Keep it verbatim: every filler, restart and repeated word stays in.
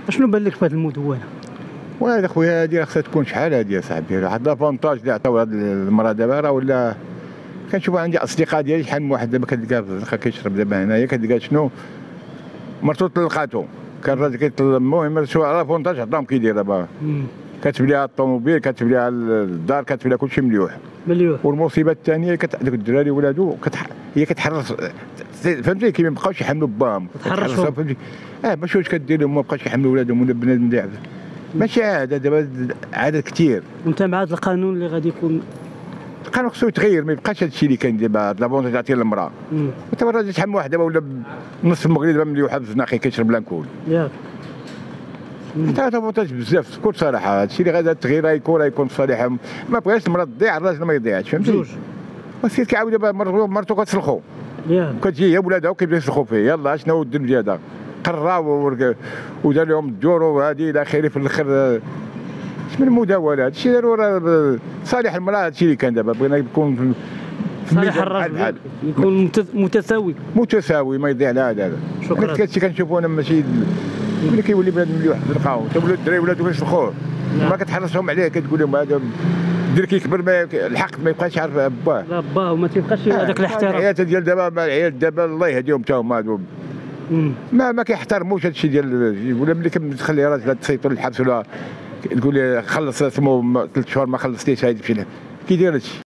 اشنو بان لك في هذه المدونه؟ وهذا خويا هذه خصها تكون شحال هذه اصاحبي، واحد لافونتاج اللي عطاو هذه المراه دابا راه ولا كنشوف عندي اصدقاء ديالي شحال من واحد دابا كتلقاه في الزنقه كيشرب دابا هنايا كتلقاه شنو مرتو طلقاتو كان الراجل كيطلب المهم شو لافونتاج عطاهم كيدير دابا كتب ليها الطوموبيل كتب ليها الدار كتب ليها كلشي مليوح مليوح. والمصيبه الثانيه كت دوك الدراري ولادو كتح... هي كتحرص فهمتي كي ما بقاوش يحملوا باهم تحرصوا اه باش واش كدير لهم ما بقاوش يحملوا ولادهم ولا بنادم داعب ماشي عاده دابا عدد كثير. وانت مع هذا القانون اللي غادي يكون القانون خصو يتغير ما يبقاش هذا الشيء اللي كاين دابا لافونتاج تعطيه للمراه انت الراجل شحال من واحد دابا ولا نص المغرب دابا مليوحه في الزناقي كيشرب لانكول ياك حتى هذا لافونتاج بزاف بكل صراحه هذا الشيء اللي غادي التغيير يكون يكون صالح ما بغاش المراه تضيع الراجل ما يضيعش فهمتي جوج وسير كيعاود دابا مرتو كتسلخو ياك كتجي هي ولادها وكيبدا يسلخوا فيه يلاه شنو الدم هذا قراو ودار لهم الدور وهذه الى اخره في الاخر من المداوله هذا الشيء داروا صالح المراه هذا الشيء اللي كان دابا بغينا يكون صالح الراجل يكون متساوي متساوي ما يضيع لا هذا شكرا هذا الشيء كنشوفوا انا ماشي ملي كيولي بنادم مليوح تلقاو تولوا الدراري ولادو كيسلخوه ما كتحرصهم عليه كتقول لهم هذا الدري كيكبر ما الحق ما يبقاش عارف باه لا باه وما تيبقاش هذاك الاحترام الحياه ديال دابا العيال دابا الله يهديهم حتى هما هذو ما ما كيحترموش هذا الشيء ديال ولا ملي كتخلي راجل تسيطر للحبس ولا تقول لي خلص اسمه ثلاث شهور ما خلصتيش هذا كيدير هذا الشيء.